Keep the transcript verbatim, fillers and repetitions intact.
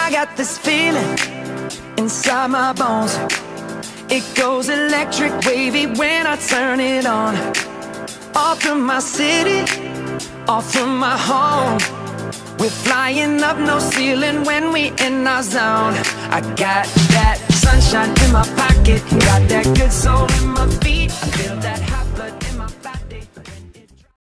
I got this feeling inside my bones. It goes electric wavy when I turn it on. Off from my city, off from my home. We're flying up, no ceiling when we in our zone. I got that sunshine in my pocket, got that good soul in my feet. I feel that high.